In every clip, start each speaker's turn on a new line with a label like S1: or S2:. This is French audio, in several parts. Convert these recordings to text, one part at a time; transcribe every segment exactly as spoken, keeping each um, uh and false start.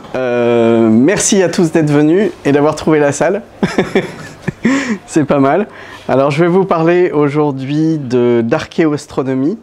S1: Euh, merci à tous d'être venus et d'avoir trouvé la salle. C'est pas mal. Alors je vais vous parler aujourd'hui d'archéoastronomie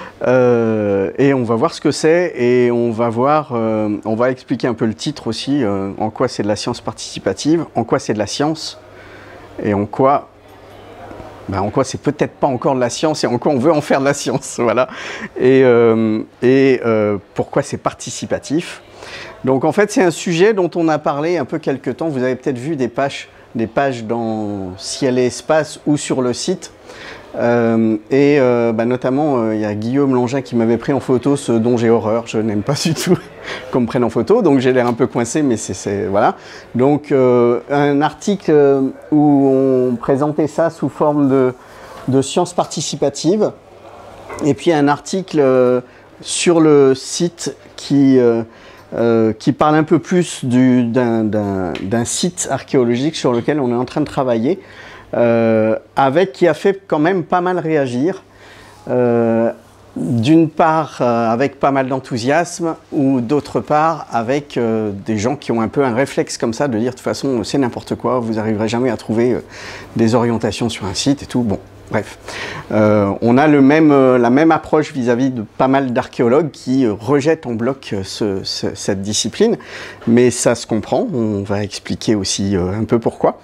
S1: euh, et on va voir ce que c'est et on va voir, euh, on va expliquer un peu le titre aussi, euh, en quoi c'est de la science participative, en quoi c'est de la science et en quoi Ben, en quoi c'est peut-être pas encore de la science et en quoi on veut en faire de la science, voilà. Et, euh, et euh, pourquoi c'est participatif. Donc en fait c'est un sujet dont on a parlé un peu quelque temps. Vous avez peut-être vu des pages, des pages dans Ciel et Espace ou sur le site. Euh, et euh, bah, notamment il euh, y a Guillaume Langin qui m'avait pris en photo, ce dont j'ai horreur, je n'aime pas du tout qu'on me prenne en photo, donc j'ai l'air un peu coincé, mais c'est voilà. Donc euh, un article où on présentait ça sous forme de, de science participative, et puis un article euh, sur le site qui, euh, euh, qui parle un peu plus d'un site archéologique sur lequel on est en train de travailler. Euh, avec qui a fait quand même pas mal réagir, euh, d'une part euh, avec pas mal d'enthousiasme ou d'autre part avec euh, des gens qui ont un peu un réflexe comme ça de dire de toute façon c'est n'importe quoi, vous n'arriverez jamais à trouver euh, des orientations sur un site et tout. Bon, bref, euh, on a le même, euh, la même approche vis-à-vis de pas mal d'archéologues qui euh, rejettent en bloc ce, ce, cette discipline, mais ça se comprend, on va expliquer aussi euh, un peu pourquoi.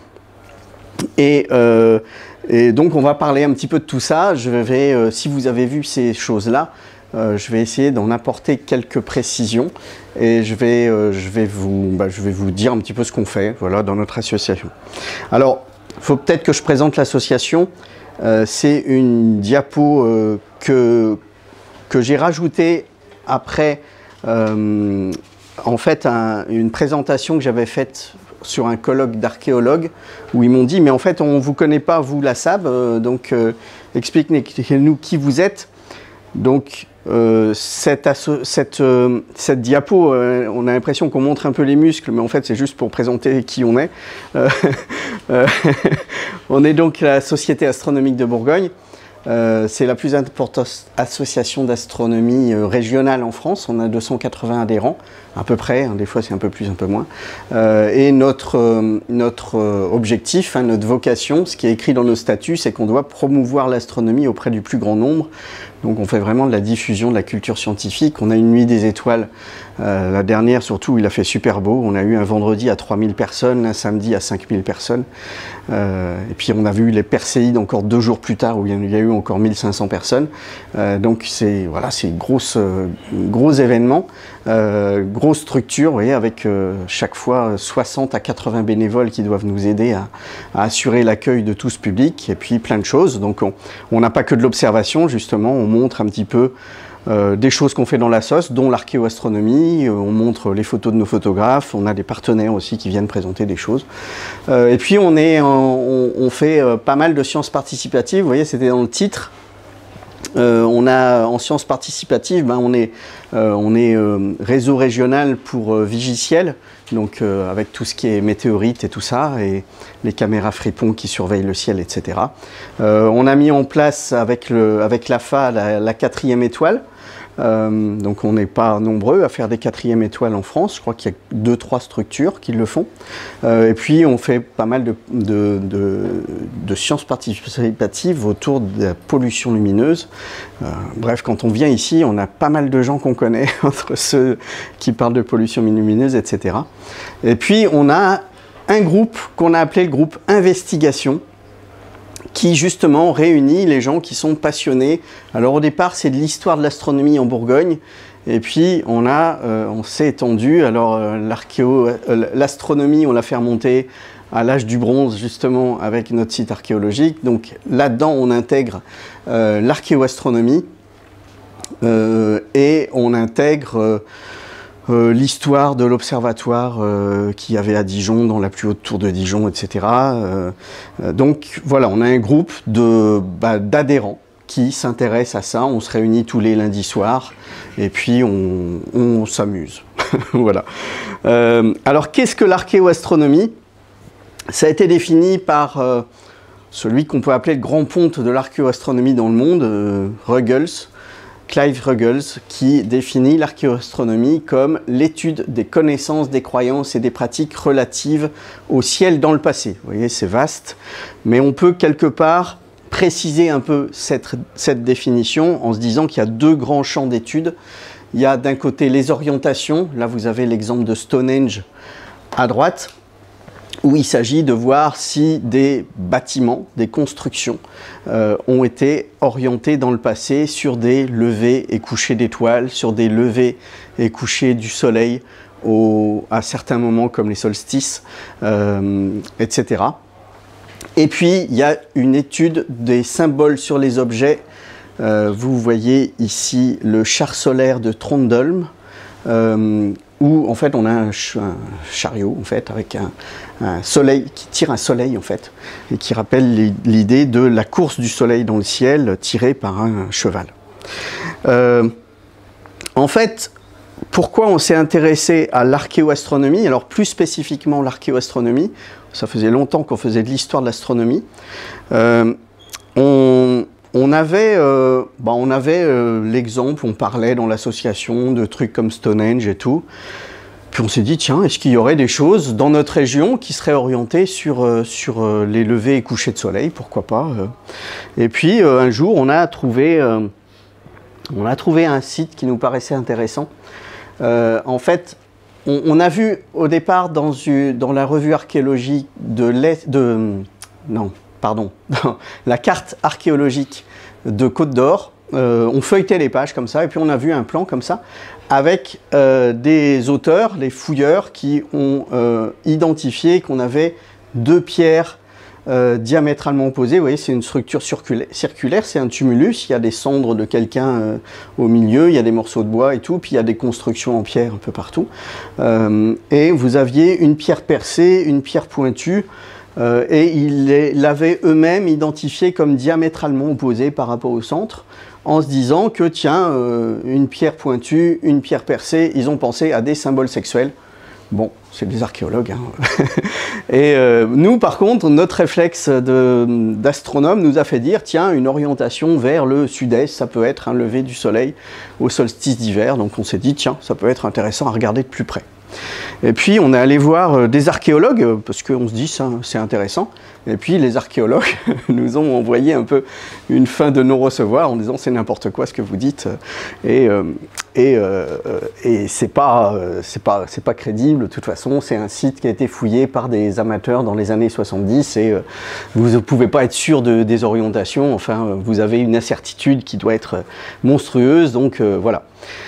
S1: Et, euh, et donc on va parler un petit peu de tout ça. Je vais, euh, si vous avez vu ces choses-là, euh, je vais essayer d'en apporter quelques précisions et je vais, euh, je vais, vous, bah, je vais vous dire un petit peu ce qu'on fait, voilà, dans notre association. Alors, il faut peut-être que je présente l'association. Euh, C'est une diapo euh, que, que j'ai rajoutée après, euh, en fait, un, une présentation que j'avais faite sur un colloque d'archéologues où ils m'ont dit mais en fait on ne vous connaît pas vous la S A B, euh, donc euh, expliquez-nous qui vous êtes. Donc euh, cette, cette, euh, cette diapo, euh, on a l'impression qu'on montre un peu les muscles, mais en fait c'est juste pour présenter qui on est. Euh, euh, on est donc la Société astronomique de Bourgogne. Euh, c'est la plus importante association d'astronomie euh, régionale en France. On a deux cent quatre-vingts adhérents, à peu près, hein, des fois c'est un peu plus, un peu moins. Euh, et notre, euh, notre euh, objectif, hein, notre vocation, ce qui est écrit dans nos statuts, c'est qu'on doit promouvoir l'astronomie auprès du plus grand nombre. Donc on fait vraiment de la diffusion de la culture scientifique. On a une nuit des étoiles, euh, la dernière surtout, il a fait super beau. On a eu un vendredi à trois mille personnes, un samedi à cinq mille personnes. Euh, et puis on a vu les Perséides encore deux jours plus tard où il y a eu encore mille cinq cents personnes. Euh, donc c'est voilà, c'est grosse, euh, gros événement, euh, grosse structure, vous voyez, avec euh, chaque fois soixante à quatre-vingts bénévoles qui doivent nous aider à, à assurer l'accueil de tout ce public et puis plein de choses. Donc on n'a pas que de l'observation, justement, on montre un petit peu Euh, des choses qu'on fait dans la S O S, dont l'archéoastronomie, euh, on montre les photos de nos photographes, on a des partenaires aussi qui viennent présenter des choses. Euh, et puis on, est, on, on fait euh, pas mal de sciences participatives, vous voyez c'était dans le titre. Euh, on a en sciences participatives, ben, on est, euh, on est euh, réseau régional pour euh, Vigiciel, donc euh, avec tout ce qui est météorites et tout ça, et les caméras Fripon qui surveillent le ciel, et cetera. Euh, on a mis en place avec, le, avec l'A F A la, la quatrième étoile. Euh, donc on n'est pas nombreux à faire des quatrièmes étoiles en France, je crois qu'il y a deux, trois structures qui le font. Euh, et puis on fait pas mal de, de, de, de sciences participatives autour de la pollution lumineuse. Euh, bref, quand on vient ici, on a pas mal de gens qu'on connaît, entre ceux qui parlent de pollution lumineuse, et cetera. Et puis on a un groupe qu'on a appelé le groupe Investigation, qui justement réunit les gens qui sont passionnés. Alors au départ c'est de l'histoire de l'astronomie en Bourgogne, et puis on a, euh, on s'est étendu. Alors euh, l'archéo, euh, l'astronomie on l'a fait remonter à l'âge du bronze justement avec notre site archéologique. Donc là-dedans on intègre euh, l'archéoastronomie euh, et on intègre euh, Euh, l'histoire de l'observatoire euh, qu'il y avait à Dijon, dans la plus haute tour de Dijon, et cetera. Euh, euh, donc voilà, on a un groupe de, bah, d'adhérents qui s'intéressent à ça. On se réunit tous les lundis soirs et puis on, on s'amuse. Voilà. Euh, alors qu'est-ce que l'archéoastronomie? Ça a été défini par euh, celui qu'on peut appeler le grand ponte de l'archéoastronomie dans le monde, euh, Ruggles. Clive Ruggles, qui définit l'archéoastronomie comme l'étude des connaissances, des croyances et des pratiques relatives au ciel dans le passé. Vous voyez, c'est vaste, mais on peut quelque part préciser un peu cette, cette définition en se disant qu'il y a deux grands champs d'études. Il y a d'un côté les orientations, là vous avez l'exemple de Stonehenge à droite, où il s'agit de voir si des bâtiments, des constructions euh, ont été orientés dans le passé sur des levées et couchers d'étoiles, sur des levées et couchers du soleil au, à certains moments comme les solstices, euh, et cetera. Et puis il y a une étude des symboles sur les objets. Euh, vous voyez ici le char solaire de Trondheim, euh, où en fait on a un, ch un chariot en fait avec un, un soleil qui tire un soleil en fait et qui rappelle l'idée de la course du soleil dans le ciel tirée par un cheval. Euh, en fait, pourquoi on s'est intéressé à l'archéoastronomie, alors plus spécifiquement l'archéoastronomie, ça faisait longtemps qu'on faisait de l'histoire de l'astronomie. Euh, on On avait, euh, bah on avait euh, l'exemple, on parlait dans l'association de trucs comme Stonehenge et tout. Puis on s'est dit, tiens, est-ce qu'il y aurait des choses dans notre région qui seraient orientées sur, euh, sur euh, les levées et couchers de soleil, pourquoi pas. euh. Et puis euh, un jour, on a, trouvé, euh, on a trouvé un site qui nous paraissait intéressant. Euh, en fait, on, on a vu au départ dans, dans la revue archéologique de l'Est... de non. Pardon, la carte archéologique de Côte d'Or, euh, on feuilletait les pages comme ça, et puis on a vu un plan comme ça, avec euh, des auteurs, les fouilleurs, qui ont euh, identifié qu'on avait deux pierres euh, diamétralement opposées. Vous voyez, c'est une structure circulaire, c'est un tumulus, il y a des cendres de quelqu'un euh, au milieu, il y a des morceaux de bois et tout, puis il y a des constructions en pierre un peu partout. Euh, et vous aviez une pierre percée, une pierre pointue, Euh, et ils l'avaient eux-mêmes identifié comme diamétralement opposé par rapport au centre, en se disant que, tiens, euh, une pierre pointue, une pierre percée, ils ont pensé à des symboles sexuels. Bon, c'est des archéologues. Hein. Et euh, nous, par contre, notre réflexe d'astronome nous a fait dire, tiens, une orientation vers le sud-est, ça peut être un lever du soleil au solstice d'hiver. Donc on s'est dit, tiens, ça peut être intéressant à regarder de plus près. Et puis on est allé voir des archéologues, parce qu'on se dit ça c'est intéressant, et puis les archéologues nous ont envoyé un peu une fin de non-recevoir en disant c'est n'importe quoi ce que vous dites, et, euh, et, euh, et c'est pas, c'est pas, c'est pas crédible, de toute façon c'est un site qui a été fouillé par des amateurs dans les années soixante-dix, et euh, vous ne pouvez pas être sûr de, des orientations, enfin vous avez une incertitude qui doit être monstrueuse, donc euh, voilà.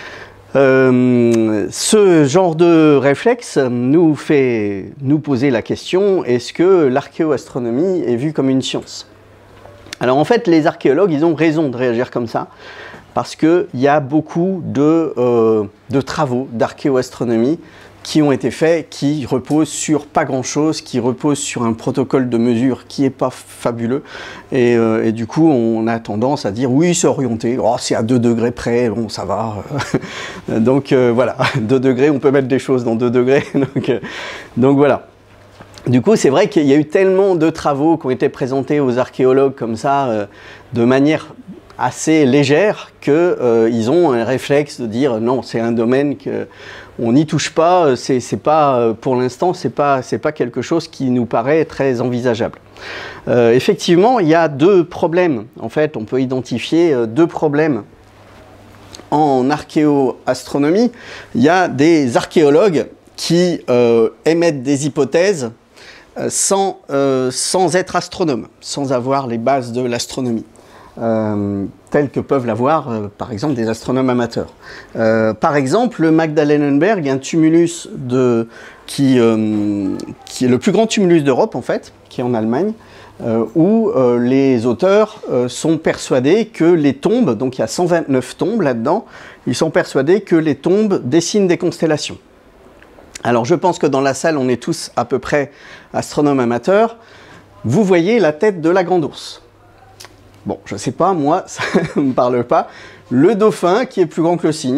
S1: Euh, ce genre de réflexe nous fait nous poser la question, est-ce que l'archéoastronomie est vue comme une science? Alors en fait, les archéologues, ils ont raison de réagir comme ça, parce qu'il y a beaucoup de, euh, de travaux d'archéoastronomie qui ont été faits, qui reposent sur pas grand-chose, qui reposent sur un protocole de mesure qui n'est pas fabuleux. Et, euh, et du coup, on a tendance à dire, oui, c'est orienté, oh, c'est à deux degrés près, bon, ça va. Donc euh, voilà, deux degrés, on peut mettre des choses dans deux degrés. Donc, euh, donc voilà. Du coup, c'est vrai qu'il y a eu tellement de travaux qui ont été présentés aux archéologues comme ça, euh, de manière assez légère, qu'ils euh, ont un réflexe de dire, non, c'est un domaine que on n'y touche pas, c'est pas, pour l'instant, c'est pas, c'est pas quelque chose qui nous paraît très envisageable. Euh, effectivement, il y a deux problèmes. En fait, on peut identifier deux problèmes en archéoastronomie. Il y a des archéologues qui euh, émettent des hypothèses sans, euh, sans être astronomes, sans avoir les bases de l'astronomie. Euh, tels que peuvent l'avoir, euh, par exemple, des astronomes amateurs. Euh, par exemple, le Magdalenenberg, un tumulus de, qui, euh, qui est le plus grand tumulus d'Europe, en fait, qui est en Allemagne, euh, où euh, les auteurs euh, sont persuadés que les tombes, donc il y a cent vingt-neuf tombes là-dedans, ils sont persuadés que les tombes dessinent des constellations. Alors je pense que dans la salle, on est tous à peu près astronomes amateurs. Vous voyez la tête de la grande ourse. Bon, je sais pas, moi, ça ne me parle pas. Le dauphin, qui est plus grand que le cygne.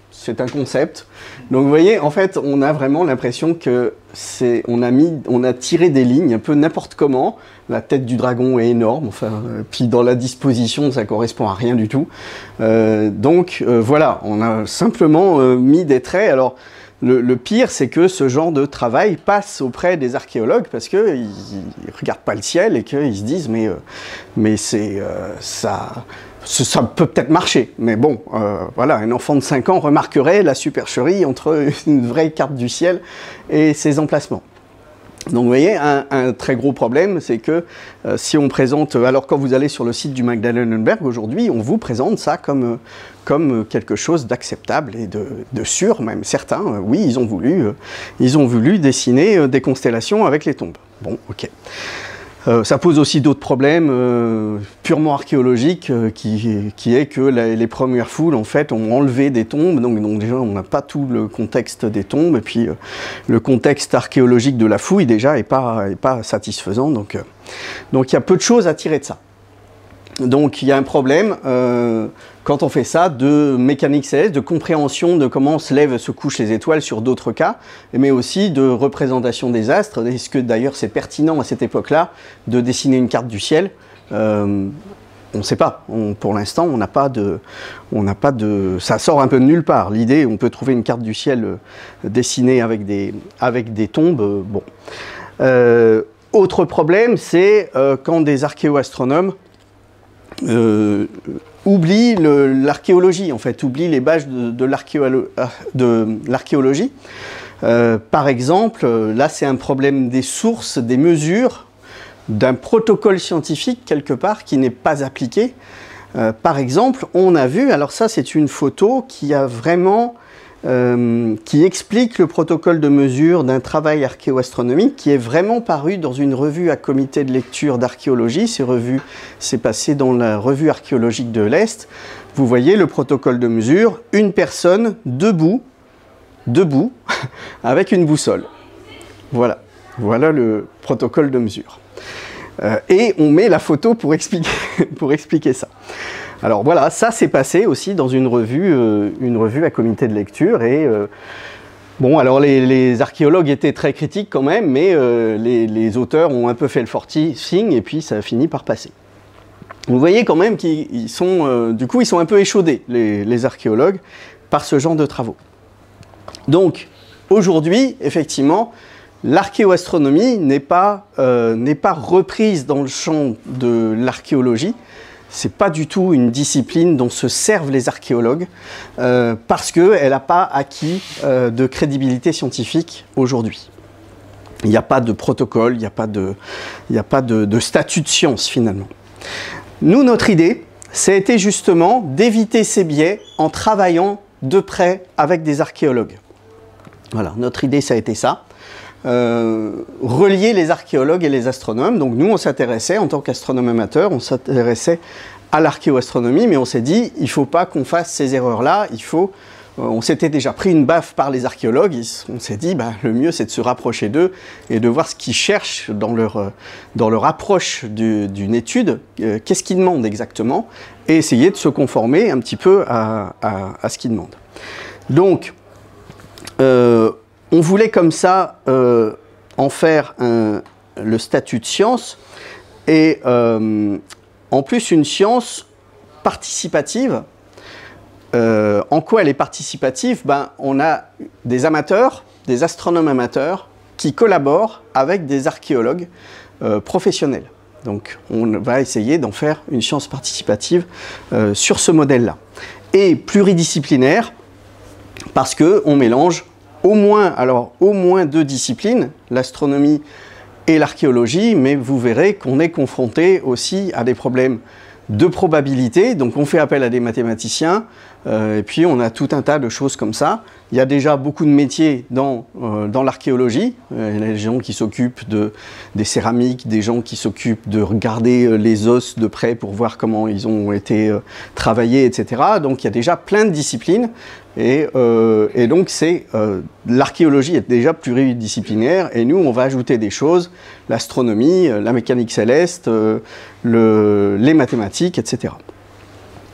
S1: c'est un concept. Donc vous voyez, en fait, on a vraiment l'impression que c'est, on a mis, on a tiré des lignes un peu n'importe comment. La tête du dragon est énorme, enfin, euh, puis dans la disposition, ça correspond à rien du tout. Euh, donc euh, voilà, on a simplement euh, mis des traits. Alors le, le pire, c'est que ce genre de travail passe auprès des archéologues parce qu'ils ne regardent pas le ciel et qu'ils se disent mais, euh, mais c'est euh, ça. Ça peut peut-être marcher, mais bon, euh, voilà, un enfant de cinq ans remarquerait la supercherie entre une vraie carte du ciel et ses emplacements. Donc vous voyez, un, un très gros problème, c'est que euh, si on présente, alors quand vous allez sur le site du Magdalénenberg aujourd'hui, on vous présente ça comme, comme quelque chose d'acceptable et de, de sûr, même certains, euh, oui, ils ont voulu, euh, ils ont voulu dessiner euh, des constellations avec les tombes. Bon, ok. Euh, ça pose aussi d'autres problèmes euh, purement archéologiques, euh, qui, qui est que la, les premières foules en fait ont enlevé des tombes, donc, donc déjà on n'a pas tout le contexte des tombes, et puis euh, le contexte archéologique de la fouille déjà n'est pas, est pas satisfaisant, donc euh, donc il y a peu de choses à tirer de ça. Donc il y a un problème euh, quand on fait ça de mécanique céleste, de compréhension de comment se lèvent, se couchent les étoiles sur d'autres cas, mais aussi de représentation des astres. Est-ce que d'ailleurs c'est pertinent à cette époque-là de dessiner une carte du ciel? euh, On ne sait pas. On, pour l'instant, on n'a pas de, on n'a pas de, ça sort un peu de nulle part. L'idée, on peut trouver une carte du ciel euh, dessinée avec des, avec des tombes. Euh, bon. Euh, autre problème, c'est euh, quand des archéo-astronomes Euh, oublie l'archéologie, en fait, oublie les bases de, de l'archéologie. Euh, par exemple, là c'est un problème des sources, des mesures, d'un protocole scientifique quelque part qui n'est pas appliqué. Euh, par exemple, on a vu, alors ça c'est une photo qui a vraiment... Euh, qui explique le protocole de mesure d'un travail archéo-astronomique qui est vraiment paru dans une revue à comité de lecture d'archéologie. Ces revues, c'est passé dans la revue archéologique de l'Est. Vous voyez le protocole de mesure, une personne debout, debout, avec une boussole. Voilà, voilà le protocole de mesure. Euh, et on met la photo pour expliquer, pour expliquer ça. Alors voilà, ça s'est passé aussi dans une revue, euh, une revue à comité de lecture. Et euh, bon, alors les, les archéologues étaient très critiques quand même, mais euh, les, les auteurs ont un peu fait le forcing et puis ça a fini par passer. Vous voyez quand même qu'ils sont, euh, du coup, ils sont un peu échaudés, les, les archéologues, par ce genre de travaux. Donc aujourd'hui, effectivement, l'archéoastronomie n'est pas, euh, n'est pas reprise dans le champ de l'archéologie. C'est pas du tout une discipline dont se servent les archéologues euh, parce qu'elle n'a pas acquis euh, de crédibilité scientifique aujourd'hui. Il n'y a pas de protocole, il n'y a pas de, il n'y a pas de, de statut de science finalement. Nous, notre idée, ça a été justement d'éviter ces biais en travaillant de près avec des archéologues. Voilà, notre idée, ça a été ça. Euh, relier les archéologues et les astronomes. Donc nous, on s'intéressait, en tant qu'astronome amateur, on s'intéressait à l'archéoastronomie, mais on s'est dit, il ne faut pas qu'on fasse ces erreurs-là, il faut... Euh, on s'était déjà pris une baffe par les archéologues, on s'est dit, bah, le mieux c'est de se rapprocher d'eux et de voir ce qu'ils cherchent dans leur, dans leur approche d'une étude, euh, qu'est-ce qu'ils demandent exactement, et essayer de se conformer un petit peu à, à, à ce qu'ils demandent. Donc, euh, on voulait comme ça euh, en faire un, le statut de science et euh, en plus une science participative. Euh, en quoi elle est participative? Ben, on a des amateurs, des astronomes amateurs qui collaborent avec des archéologues euh, professionnels. Donc on va essayer d'en faire une science participative euh, sur ce modèle-là. Et pluridisciplinaire parce qu'on mélange au moins, alors, au moins deux disciplines, l'astronomie et l'archéologie, mais vous verrez qu'on est confronté aussi à des problèmes de probabilité, donc on fait appel à des mathématiciens, euh, et puis on a tout un tas de choses comme ça. Il y a déjà beaucoup de métiers dans, euh, dans l'archéologie, euh, il y a des gens qui s'occupent de, des céramiques, des gens qui s'occupent de regarder euh, les os de près pour voir comment ils ont été euh, travaillés, et cetera. Donc il y a déjà plein de disciplines, et, euh, et donc c'est euh, l'archéologie est déjà pluridisciplinaire, et nous on va ajouter des choses, l'astronomie, la mécanique céleste, euh, le, les mathématiques, et cetera.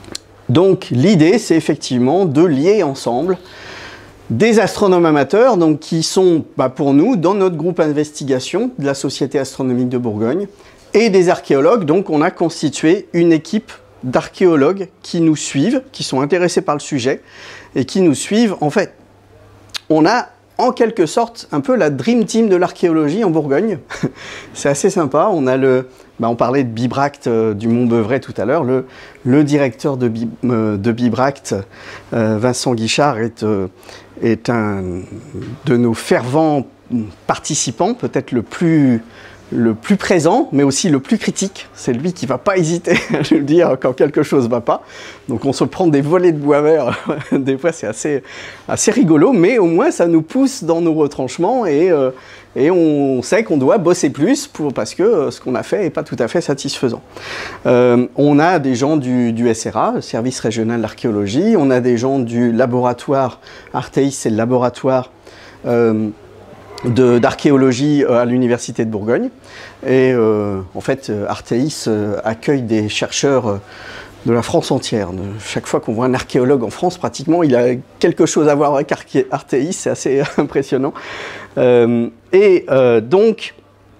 S1: Donc l'idée, c'est effectivement de lier ensemble des astronomes amateurs, donc qui sont bah, pour nous dans notre groupe investigation de la Société astronomique de Bourgogne, et des archéologues. Donc on a constitué une équipe d'archéologues qui nous suivent, qui sont intéressés par le sujet et qui nous suivent. En fait, on a en quelque sorte un peu la dream team de l'archéologie en Bourgogne. C'est assez sympa. On a le, bah on parlait de Bibracte euh, du Mont-Beuvray tout à l'heure. Le, le directeur de, Bi, euh, de Bibracte, euh, Vincent Guichard, est, euh, est un de nos fervents participants, peut-être le plus le plus présent, mais aussi le plus critique. C'est lui qui ne va pas hésiter à nous le dire quand quelque chose ne va pas. Donc on se prend des volets de bois vert, des fois c'est assez, assez rigolo, mais au moins ça nous pousse dans nos retranchements et, euh, et on sait qu'on doit bosser plus pour, parce que euh, ce qu'on a fait n'est pas tout à fait satisfaisant. Euh, on a des gens du, du S R A, le service régional d'archéologie, on a des gens du laboratoire, Artéis, c'est le laboratoire euh, d'archéologie à l'Université de Bourgogne. Et euh, en fait, Artéis euh, accueille des chercheurs euh, de la France entière. De, chaque fois qu'on voit un archéologue en France, pratiquement, il a quelque chose à voir avec Artéis, c'est assez impressionnant. Euh, et euh, donc,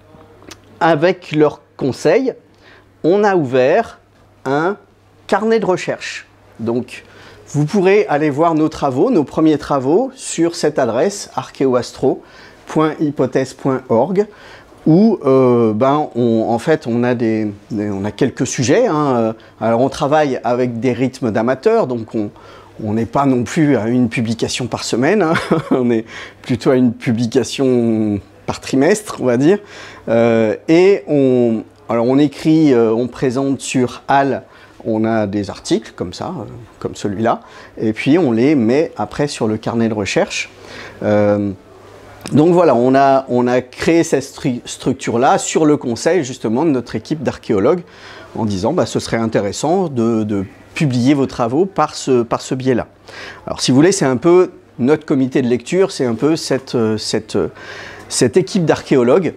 S1: avec leur conseil, on a ouvert un carnet de recherche. Donc, vous pourrez aller voir nos travaux, nos premiers travaux, sur cette adresse archéoastro point hypothèse point org où euh, ben, on, en fait on a, des, des, on a quelques sujets. Hein. Alors on travaille avec des rythmes d'amateurs, donc on n'est pas non plus à une publication par semaine, hein. On est plutôt à une publication par trimestre, on va dire. Euh, et on, alors on écrit, euh, on présente sur H A L, on a des articles comme ça, euh, comme celui-là, et puis on les met après sur le carnet de recherche. Euh, Donc voilà, on a, on a créé cette stru structure-là sur le conseil justement de notre équipe d'archéologues en disant bah, ce serait intéressant de, de publier vos travaux par ce, par ce biais-là. Alors si vous voulez, c'est un peu notre comité de lecture, c'est un peu cette, cette, cette équipe d'archéologues.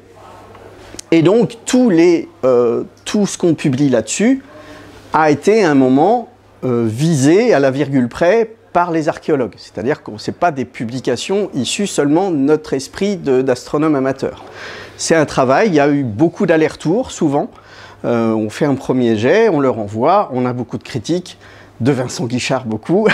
S1: Et donc tous les, euh, tout ce qu'on publie là-dessus a été à un moment euh, visé à la virgule près par les archéologues, c'est-à-dire que ce n'est pas des publications issues seulement de notre esprit d'astronome amateur. C'est un travail, il y a eu beaucoup d'allers-retours, souvent. Euh, on fait un premier jet, on le renvoie, on a beaucoup de critiques, de Vincent Guichard beaucoup,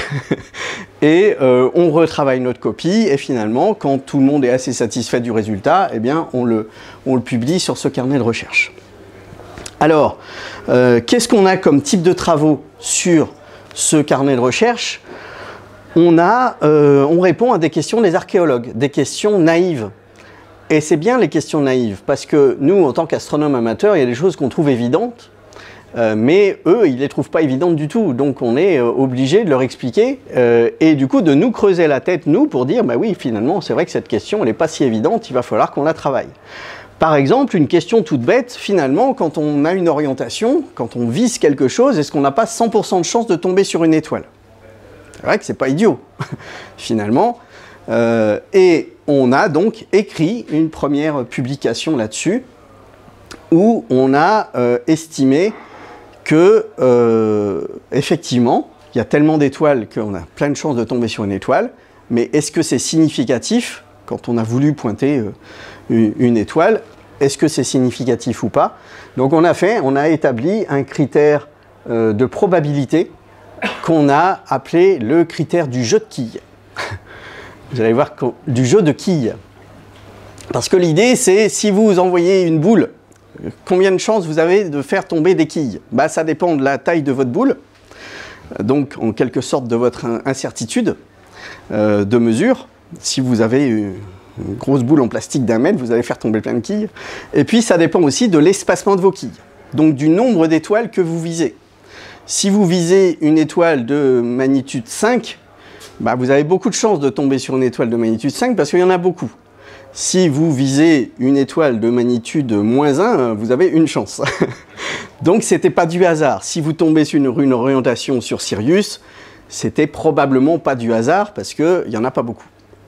S1: et euh, on retravaille notre copie, et finalement, quand tout le monde est assez satisfait du résultat, eh bien, on le, on le publie sur ce carnet de recherche. Alors, euh, qu'est-ce qu'on a comme type de travaux sur ce carnet de recherche ? On, a, euh, on répond à des questions des archéologues, des questions naïves. Et c'est bien les questions naïves, parce que nous, en tant qu'astronomes amateurs, il y a des choses qu'on trouve évidentes, euh, mais eux, ils ne les trouvent pas évidentes du tout. Donc on est euh, obligé de leur expliquer, euh, et du coup de nous creuser la tête, nous, pour dire, bah oui, finalement, c'est vrai que cette question, elle n'est pas si évidente, il va falloir qu'on la travaille. Par exemple, une question toute bête, finalement, quand on a une orientation, quand on vise quelque chose, est-ce qu'on n'a pas cent pour cent de chance de tomber sur une étoile ? C'est vrai que c'est pas idiot, finalement. Euh, et on a donc écrit une première publication là-dessus, où on a euh, estimé que, euh, effectivement, il y a tellement d'étoiles qu'on a plein de chances de tomber sur une étoile, mais est-ce que c'est significatif, quand on a voulu pointer euh, une, une étoile, est-ce que c'est significatif ou pas? Donc on a fait, on a établi un critère euh, de probabilité, qu'on a appelé le critère du jeu de quilles. Vous allez voir, du jeu de quilles. Parce que l'idée, c'est si vous envoyez une boule, combien de chances vous avez de faire tomber des quilles? Bah, ça dépend de la taille de votre boule, donc en quelque sorte de votre incertitude euh, de mesure. Si vous avez une grosse boule en plastique d'un mètre, vous allez faire tomber plein de quilles. Et puis, ça dépend aussi de l'espacement de vos quilles, donc du nombre d'étoiles que vous visez. Si vous visez une étoile de magnitude cinq, bah vous avez beaucoup de chances de tomber sur une étoile de magnitude cinq parce qu'il y en a beaucoup. Si vous visez une étoile de magnitude moins un, vous avez une chance. Donc c'était pas du hasard. Si vous tombez sur une, une orientation sur Sirius, c'était probablement pas du hasard parce qu'il n'y en a pas beaucoup.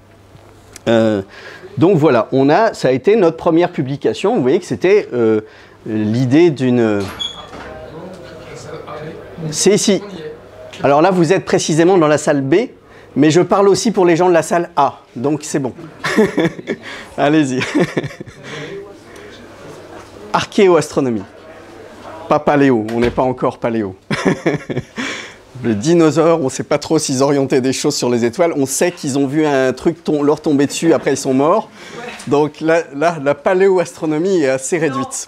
S1: Euh, donc voilà, on a, ça a été notre première publication. Vous voyez que c'était euh, l'idée d'une... C'est ici. Alors là, vous êtes précisément dans la salle B, mais je parle aussi pour les gens de la salle A, donc c'est bon. Allez-y. Archéoastronomie. Pas paléo, on n'est pas encore paléo. Les dinosaures, on ne sait pas trop s'ils orientaient des choses sur les étoiles. On sait qu'ils ont vu un truc tom leur tomber dessus, après ils sont morts. Donc là, là la paléoastronomie est assez réduite.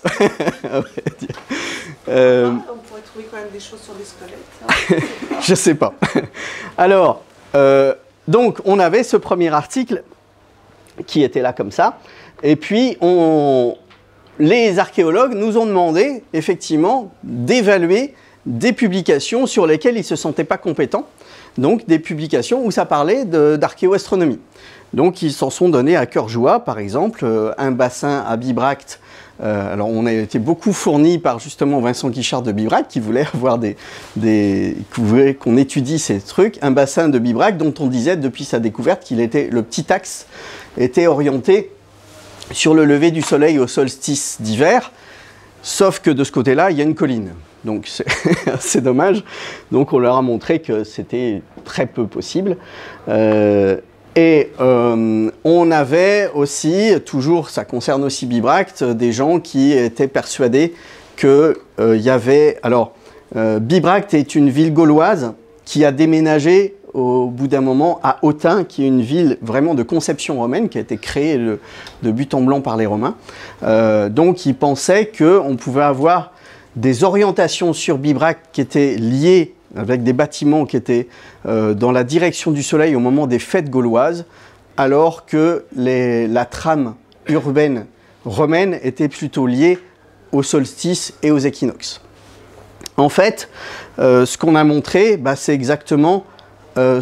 S1: euh,
S2: on pourrait trouver quand même des choses sur les squelettes. Hein.
S1: Je ne sais pas. Alors, euh, donc on avait ce premier article qui était là comme ça. Et puis, on, les archéologues nous ont demandé, effectivement, d'évaluer des publications sur lesquelles ils ne se sentaient pas compétents, donc des publications où ça parlait d'archéoastronomie. Donc ils s'en sont donnés à cœur joie, par exemple, euh, un bassin à Bibracte. Euh, alors on a été beaucoup fourni par justement Vincent Guichard de Bibracte qui voulait avoir des, des qu'on étudie ces trucs, un bassin de Bibracte dont on disait depuis sa découverte qu'il était le petit axe était orienté sur le lever du soleil au solstice d'hiver, sauf que de ce côté-là il y a une colline. Donc c'est dommage. Donc on leur a montré que c'était très peu possible. Euh, et euh, on avait aussi, toujours, ça concerne aussi Bibracte, des gens qui étaient persuadés qu'il euh, y avait... Alors, euh, Bibracte est une ville gauloise qui a déménagé au bout d'un moment à Autun, qui est une ville vraiment de conception romaine, qui a été créée de, de but en blanc par les Romains. Euh, donc ils pensaient qu'on pouvait avoir des orientations sur Bibracte qui étaient liées avec des bâtiments qui étaient euh, dans la direction du soleil au moment des fêtes gauloises, alors que les, la trame urbaine romaine était plutôt liée au solstice et aux équinoxes. En fait, euh, ce qu'on a montré, bah, c'est exactement euh,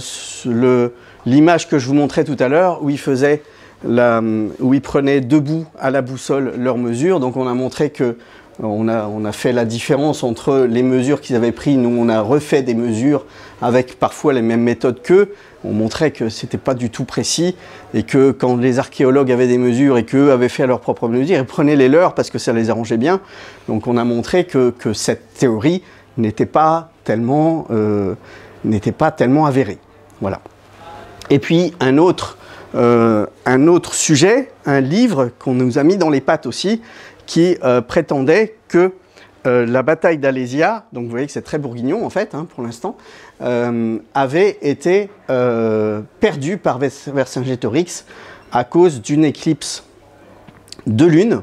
S1: l'image que je vous montrais tout à l'heure, où ils faisaient la, où ils prenaient debout à la boussole leurs mesures. Donc on a montré que On a, on a fait la différence entre les mesures qu'ils avaient prises. Nous, on a refait des mesures avec parfois les mêmes méthodes qu'eux. On montrait que ce n'était pas du tout précis et que quand les archéologues avaient des mesures et qu'eux avaient fait leurs propres mesures, ils prenaient les leurs parce que ça les arrangeait bien. Donc on a montré que, que cette théorie n'était pas tellement, euh, n'était pas tellement avérée. Voilà. Et puis un autre, euh, un autre sujet, un livre qu'on nous a mis dans les pattes aussi, qui euh, prétendait que euh, la bataille d'Alésia, donc vous voyez que c'est très bourguignon en fait, hein, pour l'instant, euh, avait été euh, perdue par Vercingétorix à cause d'une éclipse de lune.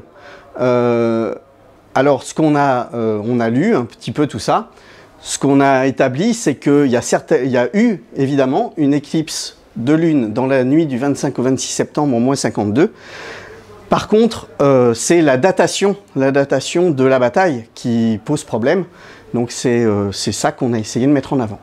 S1: Euh, alors, ce qu'on a, euh, on a lu un petit peu tout ça, ce qu'on a établi, c'est qu'il y a certain, il y a eu évidemment une éclipse de lune dans la nuit du vingt-cinq au vingt-six septembre en moins cinquante-deux. Par contre, euh, c'est la datation, la datation de la bataille qui pose problème. Donc c'est euh, ça qu'on a essayé de mettre en avant.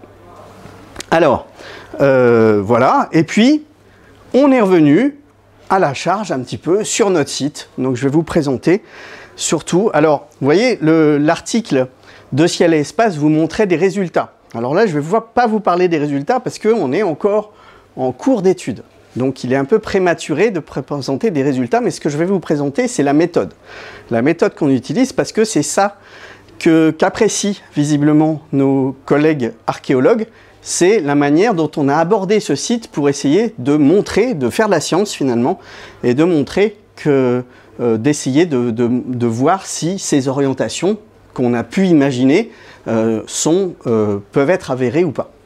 S1: Alors, euh, voilà. Et puis, on est revenu à la charge un petit peu sur notre site. Donc je vais vous présenter surtout. Alors, vous voyez, l'article de Ciel et Espace vous montrait des résultats. Alors là, je ne vais pas vous parler des résultats parce qu'on est encore en cours d'étude. Donc il est un peu prématuré de présenter des résultats, mais ce que je vais vous présenter, c'est la méthode. La méthode qu'on utilise parce que c'est ça qu'apprécient visiblement nos collègues archéologues, c'est la manière dont on a abordé ce site pour essayer de montrer, de faire de la science finalement, et de montrer que, euh, d'essayer de, de, de voir si ces orientations qu'on a pu imaginer euh, sont, euh, peuvent être avérées ou pas.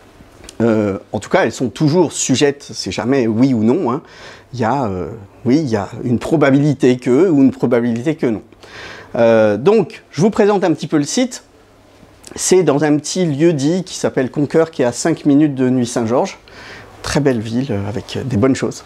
S1: Euh, en tout cas, elles sont toujours sujettes, c'est jamais oui ou non. Hein. Il y a, euh, oui, il y a une probabilité que ou une probabilité que non. Euh, donc, je vous présente un petit peu le site. C'est dans un petit lieu-dit qui s'appelle Conqueur, qui est à cinq minutes de Nuits-Saint-Georges. Très belle ville avec des bonnes choses.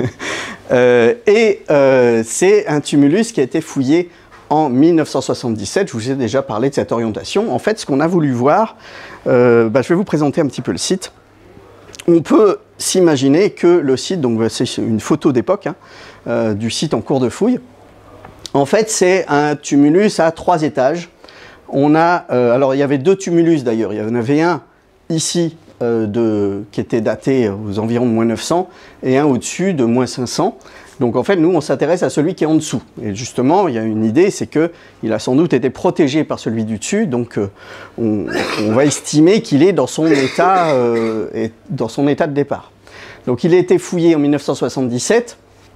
S1: euh, et euh, c'est un tumulus qui a été fouillé en mille neuf cent soixante-dix-sept. Je vous ai déjà parlé de cette orientation. En fait, ce qu'on a voulu voir, euh, bah, je vais vous présenter un petit peu le site. On peut s'imaginer que le site, donc c'est une photo d'époque hein, euh, du site en cours de fouille. En fait, c'est un tumulus à trois étages. On a, euh, alors il y avait deux tumulus d'ailleurs. Il y en avait un ici euh, de, qui était daté aux environs de moins neuf cents et un au-dessus de moins cinq cents. Donc en fait, nous, on s'intéresse à celui qui est en dessous. Et justement, il y a une idée, c'est qu'il a sans doute été protégé par celui du dessus, donc euh, on, on va estimer qu'il est dans son état, euh, et dans son état de départ. Donc il a été fouillé en mille neuf cent soixante-dix-sept,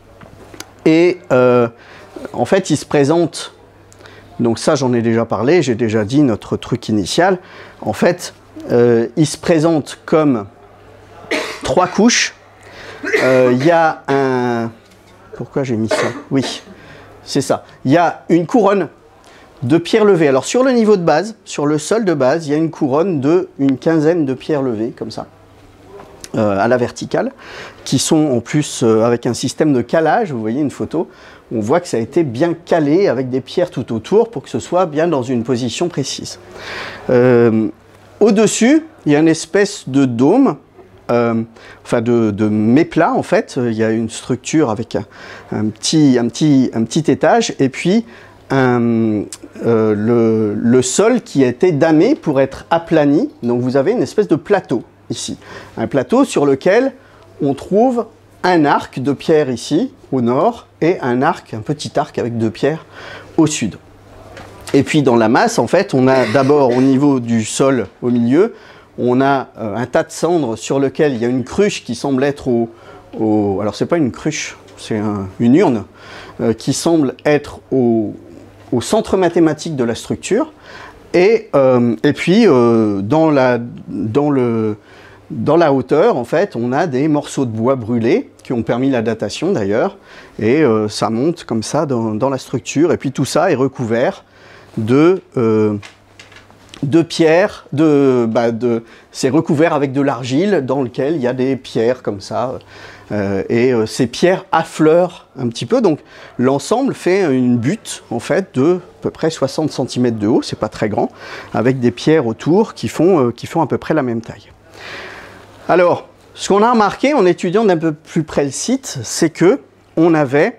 S1: et euh, en fait, il se présente, donc ça j'en ai déjà parlé, j'ai déjà dit notre truc initial, en fait, euh, il se présente comme trois couches. Il euh, y a un... Pourquoi j'ai mis ça? Oui, c'est ça. Il y a une couronne de pierres levées. Alors sur le niveau de base, sur le sol de base, il y a une couronne de une quinzaine de pierres levées, comme ça, euh, à la verticale, qui sont en plus euh, avec un système de calage. Vous voyez une photo, on voit que ça a été bien calé avec des pierres tout autour pour que ce soit bien dans une position précise. Euh, Au-dessus, il y a une espèce de dôme, Euh, enfin de, de méplat en fait. Il y a une structure avec un, un, petit, un, petit, un petit étage et puis un, euh, le, le sol qui a été damé pour être aplani. Donc vous avez une espèce de plateau ici. Un plateau sur lequel on trouve un arc de pierre ici au nord et un arc, un petit arc avec deux pierres au sud. Et puis dans la masse en fait on a d'abord au niveau du sol au milieu, on a euh, un tas de cendres sur lequel il y a une cruche qui semble être au... au alors c'est pas une cruche, c'est un, une urne euh, qui semble être au, au centre mathématique de la structure. Et, euh, et puis euh, dans, la, dans, le, dans la hauteur, en fait, on a des morceaux de bois brûlés qui ont permis la datation d'ailleurs. Et euh, ça monte comme ça dans, dans la structure. Et puis tout ça est recouvert de... Euh, de pierres, de, bah de, c'est recouvert avec de l'argile dans lequel il y a des pierres comme ça, euh, et euh, ces pierres affleurent un petit peu, donc l'ensemble fait une butte en fait de à peu près soixante centimètres de haut, c'est pas très grand, avec des pierres autour qui font, euh, qui font à peu près la même taille. Alors, ce qu'on a remarqué en étudiant d'un peu plus près le site, c'est que on avait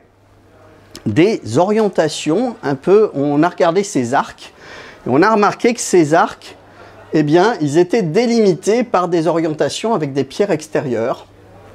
S1: des orientations un peu, on a regardé ces arcs, et on a remarqué que ces arcs, eh bien, ils étaient délimités par des orientations avec des pierres extérieures.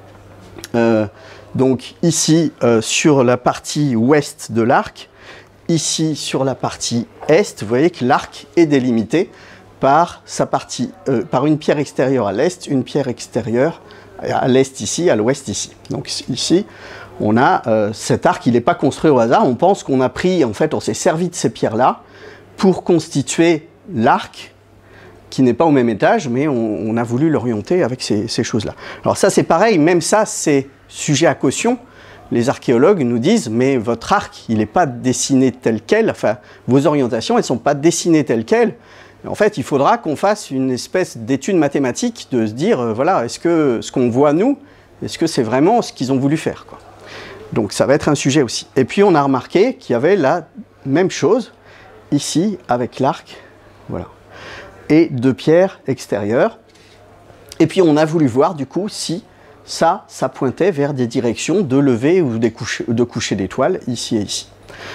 S1: Euh, donc ici, euh, sur la partie ouest de l'arc, ici sur la partie est, vous voyez que l'arc est délimité par, sa partie, euh, par une pierre extérieure à l'est, une pierre extérieure à l'est ici, à l'ouest ici. Donc ici, on a euh, cet arc, il n'est pas construit au hasard, on pense qu'on a pris, en fait, on s'est servi de ces pierres-là pour constituer l'arc qui n'est pas au même étage, mais on, on a voulu l'orienter avec ces, ces choses-là. Alors ça c'est pareil, même ça c'est sujet à caution. Les archéologues nous disent, mais votre arc, il n'est pas dessiné tel quel, enfin vos orientations, elles ne sont pas dessinées telles quelles. En fait, il faudra qu'on fasse une espèce d'étude mathématique de se dire, euh, voilà, est-ce que ce qu'on voit nous, est-ce que c'est vraiment ce qu'ils ont voulu faire, quoi. Donc ça va être un sujet aussi. Et puis on a remarqué qu'il y avait la même chose, ici, avec l'arc, voilà, et deux pierres extérieures. Et puis on a voulu voir, du coup, si ça, ça pointait vers des directions de lever ou des coucher, de coucher d'étoiles, ici et ici.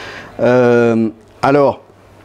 S1: Euh, alors,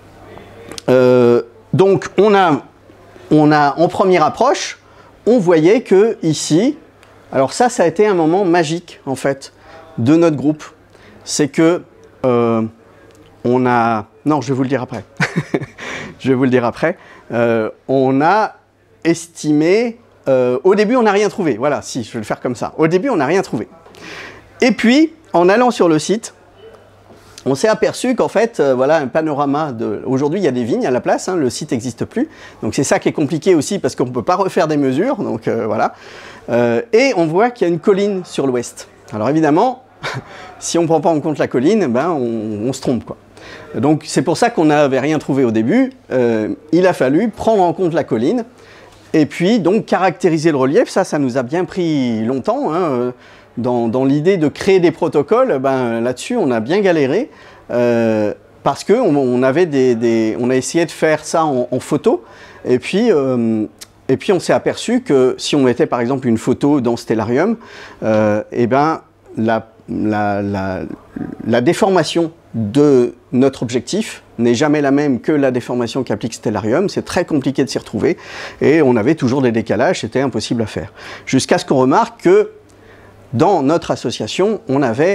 S1: euh, donc, on a, on a, en première approche, on voyait que ici, alors ça, ça a été un moment magique, en fait, de notre groupe. C'est que, euh, on a... Non, je vais vous le dire après. Je vais vous le dire après. Euh, on a estimé... Euh, au début, on n'a rien trouvé. Voilà, si, je vais le faire comme ça. Au début, on n'a rien trouvé. Et puis, en allant sur le site, on s'est aperçu qu'en fait, euh, voilà un panorama de... Aujourd'hui, il y a des vignes à la place, hein, le site n'existe plus. Donc, c'est ça qui est compliqué aussi, parce qu'on ne peut pas refaire des mesures. Donc, euh, voilà. Euh, et on voit qu'il y a une colline sur l'ouest. Alors, évidemment, si on ne prend pas en compte la colline, ben, on, on se trompe, quoi. Donc c'est pour ça qu'on n'avait rien trouvé au début. Euh, il a fallu prendre en compte la colline et puis donc caractériser le relief. Ça, ça nous a bien pris longtemps. Hein. Dans, dans l'idée de créer des protocoles, ben, là-dessus, on a bien galéré euh, parce qu'on on avait des, des, on a essayé de faire ça en, en photo et puis, euh, et puis on s'est aperçu que si on mettait par exemple une photo dans Stellarium, euh, et ben, la, la, la, la déformation de notre objectif n'est jamais la même que la déformation qu'applique Stellarium. C'est très compliqué de s'y retrouver et on avait toujours des décalages, c'était impossible à faire. Jusqu'à ce qu'on remarque que dans notre association, on avait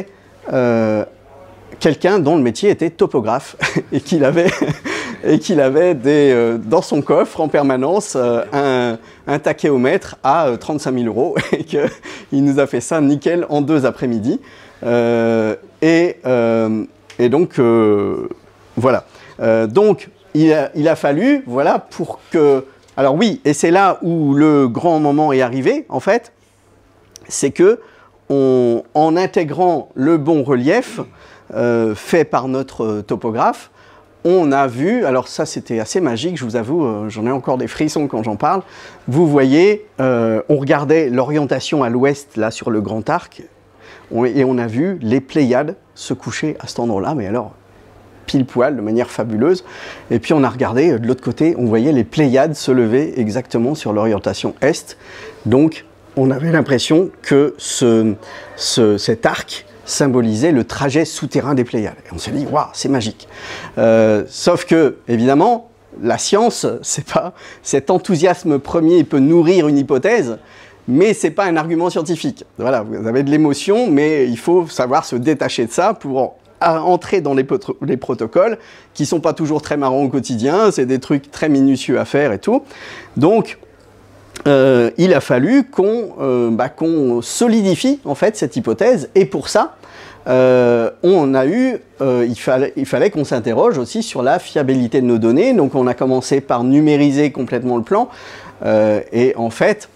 S1: euh, quelqu'un dont le métier était topographe et qu'il avait, et qu'il avait des, euh, dans son coffre en permanence euh, un, un tachéomètre à euh, trente-cinq mille euros et qu'il nous a fait ça nickel en deux après-midi. Euh, et, euh, et donc, euh, voilà. Euh, donc, il a, il a fallu, voilà, pour que... Alors oui, et c'est là où le grand moment est arrivé, en fait, c'est que, on, en intégrant le bon relief euh, fait par notre topographe, on a vu, alors ça c'était assez magique, je vous avoue, euh, j'en ai encore des frissons quand j'en parle. Vous voyez, euh, on regardait l'orientation à l'ouest, là, sur le Grand Arc, on, et on a vu les Pléiades se coucher à cet endroit-là, mais alors, pile poil, de manière fabuleuse. Et puis on a regardé, de l'autre côté, on voyait les Pléiades se lever exactement sur l'orientation est. Donc, on avait l'impression que ce, ce, cet arc symbolisait le trajet souterrain des Pléiades. Et on s'est dit, waouh, c'est magique. Euh, sauf que, évidemment, la science, c'est pas cet enthousiasme premier, il peut nourrir une hypothèse, mais c'est pas un argument scientifique. Voilà, vous avez de l'émotion, mais il faut savoir se détacher de ça pour entrer dans les, les protocoles qui sont pas toujours très marrants au quotidien, c'est des trucs très minutieux à faire et tout. Donc, Euh, il a fallu qu'on euh, bah, qu'on solidifie en fait cette hypothèse, et pour ça, euh, on a eu, euh, il fallait, il fallait qu'on s'interroge aussi sur la fiabilité de nos données. Donc on a commencé par numériser complètement le plan, euh, et en fait,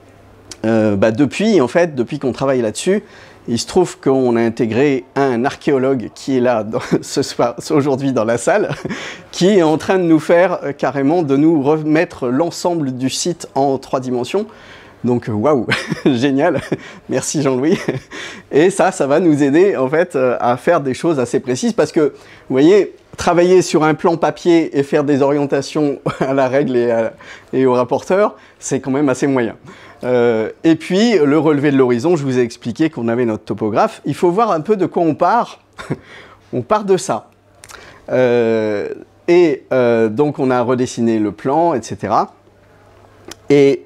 S1: euh, bah, depuis, en fait, depuis qu'on travaille là-dessus, il se trouve qu'on a intégré un archéologue qui est là dans, ce soir, aujourd'hui dans la salle, qui est en train de nous faire euh, carrément, de nous remettre l'ensemble du site en trois dimensions. Donc waouh, génial, merci Jean-Louis. Et ça, ça va nous aider en fait euh, à faire des choses assez précises, parce que vous voyez, travailler sur un plan papier et faire des orientations à la règle et, à, et au rapporteur, c'est quand même assez moyen. Euh, et puis, le relevé de l'horizon, je vous ai expliqué qu'on avait notre topographe. Il faut voir un peu de quoi on part. On part de ça. Euh, et euh, donc, on a redessiné le plan, et cetera. Et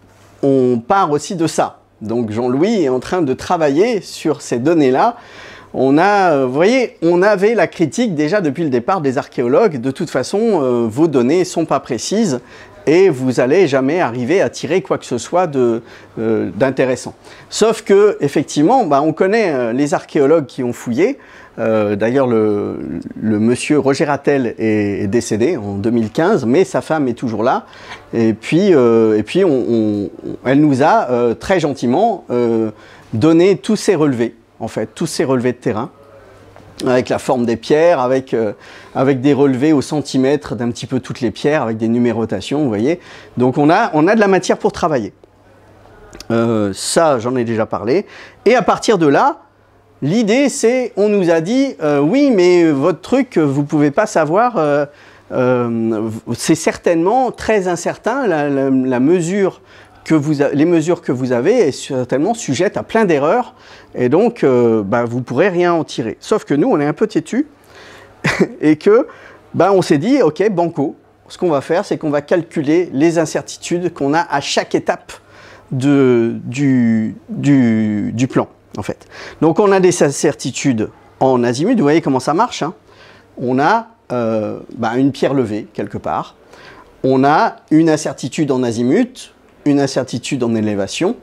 S1: on part aussi de ça. Donc, Jean-Louis est en train de travailler sur ces données-là. On a, vous voyez, on avait la critique déjà depuis le départ des archéologues. De toute façon, euh, vos données ne sont pas précises, et vous n'allez jamais arriver à tirer quoi que ce soit d'intéressant. Euh, Sauf que, effectivement, bah, on connaît euh, les archéologues qui ont fouillé. Euh, D'ailleurs, le, le monsieur Roger Rattel est, est décédé en deux mille quinze, mais sa femme est toujours là. Et puis, euh, et puis on, on, elle nous a euh, très gentiment euh, donné tous ces relevés, en fait, tous ces relevés de terrain, avec la forme des pierres, avec, euh, avec des relevés au centimètre d'un petit peu toutes les pierres, avec des numérotations, vous voyez. Donc on a, on a de la matière pour travailler. Euh, ça, j'en ai déjà parlé. Et à partir de là, l'idée c'est, on nous a dit, euh, oui, mais votre truc, vous ne pouvez pas savoir, euh, euh, c'est certainement très incertain, la, la, la mesure que vous a, les mesures que vous avez est certainement sujette à plein d'erreurs, et donc euh, bah, vous ne pourrez rien en tirer. Sauf que nous, on est un peu têtus, et que bah, on s'est dit, ok, banco, ce qu'on va faire, c'est qu'on va calculer les incertitudes qu'on a à chaque étape de, du, du, du plan, en fait. Donc on a des incertitudes en azimut, vous voyez comment ça marche, hein. On a euh, bah, une pierre levée, quelque part, on a une incertitude en azimut, une incertitude en élévation.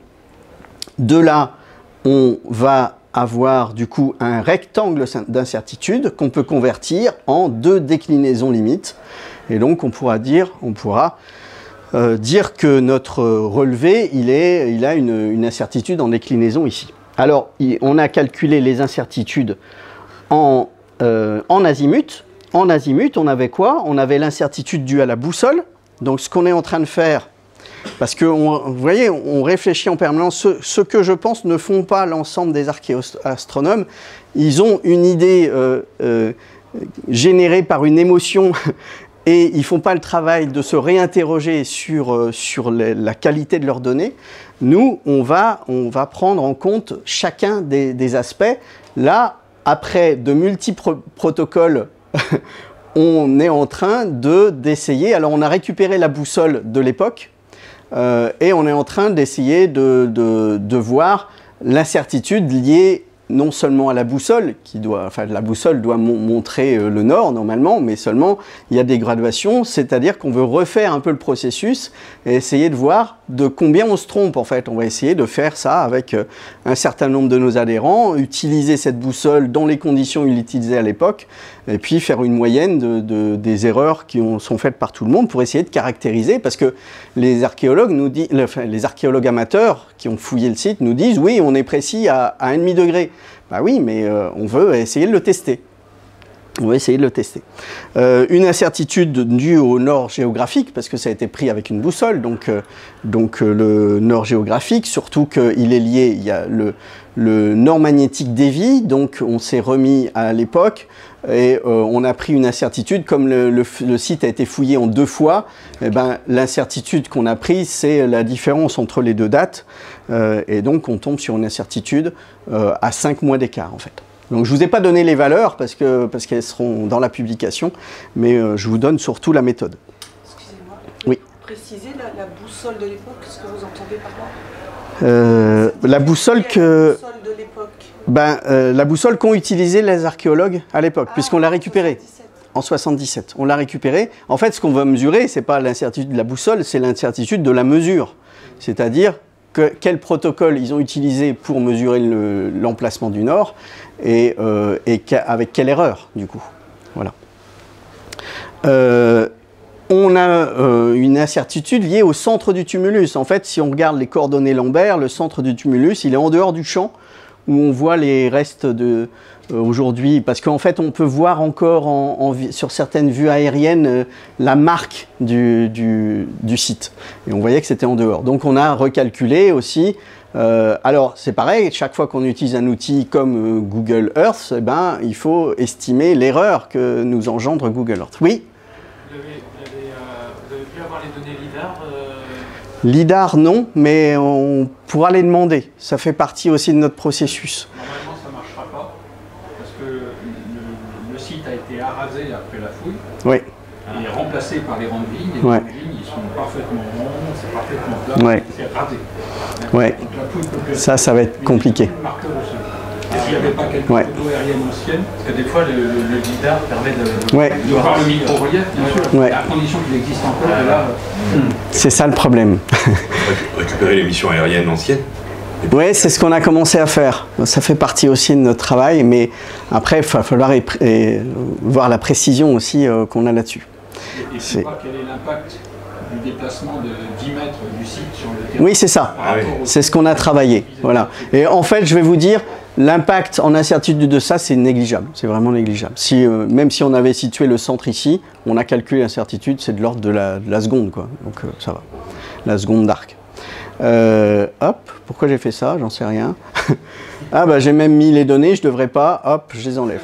S1: De là, on va avoir du coup un rectangle d'incertitude qu'on peut convertir en deux déclinaisons limites. Et donc on pourra dire, on pourra, euh, dire que notre relevé, il, est, il a une, une incertitude en déclinaison ici. Alors, on a calculé les incertitudes en, euh, en azimut. En azimut, on avait quoi? On avait l'incertitude due à la boussole. Donc ce qu'on est en train de faire, parce que on, vous voyez, on réfléchit en permanence. Ce, ce que je pense ne font pas l'ensemble des archéastronomes. Ils ont une idée euh, euh, générée par une émotion et ils ne font pas le travail de se réinterroger sur, euh, sur les, la qualité de leurs données. Nous, on va, on va prendre en compte chacun des, des aspects. Là, après de multiples protocoles, on est en train de d'essayer. Alors, on a récupéré la boussole de l'époque. Euh, et on est en train d'essayer de, de, de voir l'incertitude liée non seulement à la boussole, qui doit, enfin la boussole doit mon montrer euh, le nord normalement, mais seulement il y a des graduations, c'est-à-dire qu'on veut refaire un peu le processus et essayer de voir de combien on se trompe en fait. On va essayer de faire ça avec euh, un certain nombre de nos adhérents, utiliser cette boussole dans les conditions utilisées à l'époque, et puis faire une moyenne de, de, des erreurs qui ont, sont faites par tout le monde pour essayer de caractériser, parce que les archéologues nous disent, enfin, les archéologues amateurs qui ont fouillé le site nous disent oui, on est précis à, à un virgule cinq degré. Bah oui, mais euh, on veut essayer de le tester. On va essayer de le tester. Euh, une incertitude due au nord géographique, parce que ça a été pris avec une boussole, donc, euh, donc euh, le nord géographique, surtout qu'il est lié, il y a le, le nord magnétique d'Evie, donc on s'est remis à l'époque, et euh, on a pris une incertitude, comme le, le, le site a été fouillé en deux fois, eh ben, l'incertitude qu'on a prise, c'est la différence entre les deux dates, euh, et donc on tombe sur une incertitude euh, à cinq mois d'écart en fait. Donc je ne vous ai pas donné les valeurs parce que parce qu'elles seront dans la publication, mais euh, je vous donne surtout la méthode.
S2: Excusez-moi.
S1: Oui.
S2: Préciser la, la boussole de l'époque, qu'est-ce que vous entendez par là?
S1: euh, La boussole que...
S2: La boussole de l'époque.
S1: Ben, euh, la boussole qu'ont utilisée les archéologues à l'époque, ah, puisqu'on l'a récupérée. En soixante-dix-sept. On l'a récupérée. En fait, ce qu'on va mesurer, ce n'est pas l'incertitude de la boussole, c'est l'incertitude de la mesure. C'est-à-dire que, quel protocole ils ont utilisé pour mesurer l'emplacement le, du nord et, euh, et avec quelle erreur, du coup. Voilà. Euh, on a euh, une incertitude liée au centre du tumulus. En fait, si on regarde les coordonnées lombaires, le centre du tumulus, il est en dehors du champ où on voit les restes de... Euh, aujourd'hui, parce qu'en fait, on peut voir encore en, en, sur certaines vues aériennes euh, la marque du, du, du site. Et on voyait que c'était en dehors. Donc, on a recalculé aussi. Euh, alors, c'est pareil, chaque fois qu'on utilise un outil comme euh, Google Earth, eh ben, il faut estimer l'erreur que nous engendre Google Earth. Oui?
S3: Vous avez, vous avez, euh, vous avez pu avoir les données LIDAR euh...
S1: LIDAR, non, mais on pourra les demander. Ça fait partie aussi de notre processus.
S3: Normalement, ça ne marchera pas, parce que le, le site a été arasé après la fouille,
S1: oui.
S3: Et remplacé par les rangs de lignes. Les
S1: ouais.
S3: rangs de lignes, ils sont parfaitement ronds, c'est parfaitement plat,
S1: ouais.
S3: c'est rasé.
S1: Ouais.
S3: Donc, la fouille peut
S1: ça, ça va être compliqué.
S3: Est-ce qu'il n'y avait pas quelques
S1: ouais.
S3: photos aériennes anciennes? Parce que des fois, le, le, le LIDAR permet de,
S1: ouais.
S3: de voir le micro-relief, bien sûr,
S1: ouais.
S3: à condition qu'il existe encore. Et là,
S1: c'est ça le problème.
S4: Récupérer les missions aériennes anciennes.
S1: Oui, c'est ce qu'on a commencé à faire. Ça fait partie aussi de notre travail, mais après, il va falloir voir la précision aussi euh, qu'on a là-dessus.
S3: Et, et c'est pas quel est l'impact du déplacement de dix mètres du site sur le terrain?
S1: Oui, c'est ça. Ah, oui. C'est ce qu'on a travaillé. Voilà. Et en fait, je vais vous dire, l'impact en incertitude de ça, c'est négligeable. C'est vraiment négligeable. Si, euh, même si on avait situé le centre ici, on a calculé l'incertitude, c'est de l'ordre de la, de la seconde, quoi. Donc euh, ça va. La seconde d'arc. Euh, hop, pourquoi j'ai fait ça? J'en sais rien. Ah bah j'ai même mis les données, je devrais pas. Hop, je les enlève.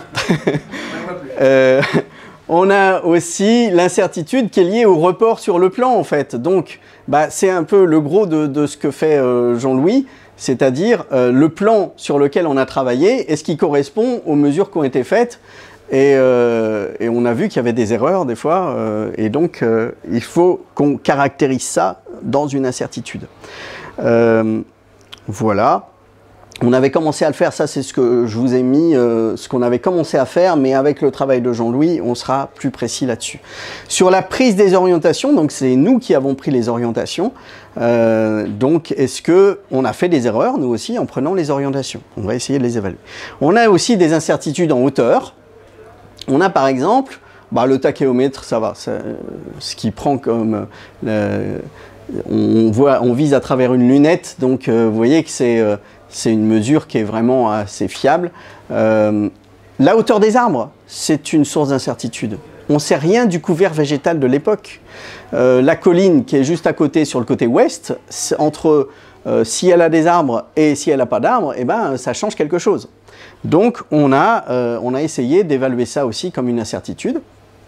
S1: euh, on a aussi l'incertitude qui est liée au report sur le plan, en fait. Donc, bah, c'est un peu le gros de, de ce que fait euh, Jean-Louis, c'est-à-dire euh, le plan sur lequel on a travaillé, est-ce qu'il correspond aux mesures qui ont été faites? Et, euh, et on a vu qu'il y avait des erreurs des fois, euh, et donc euh, il faut qu'on caractérise ça dans une incertitude. Euh, voilà. On avait commencé à le faire, ça c'est ce que je vous ai mis, euh, ce qu'on avait commencé à faire, mais avec le travail de Jean-Louis, on sera plus précis là-dessus. Sur la prise des orientations, donc c'est nous qui avons pris les orientations, euh, donc est-ce qu'on a fait des erreurs, nous aussi, en prenant les orientations? On va essayer de les évaluer. On a aussi des incertitudes en hauteur. On a par exemple, bah, le tachéomètre, ça va, ça, ce qui prend comme... Euh, on, voit, on vise à travers une lunette, donc euh, vous voyez que c'est... Euh, c'est une mesure qui est vraiment assez fiable. Euh, la hauteur des arbres, c'est une source d'incertitude. On ne sait rien du couvert végétal de l'époque. Euh, la colline qui est juste à côté, sur le côté ouest, entre euh, si elle a des arbres et si elle n'a pas d'arbres, eh ben, ça change quelque chose. Donc on a, euh, on a essayé d'évaluer ça aussi comme une incertitude.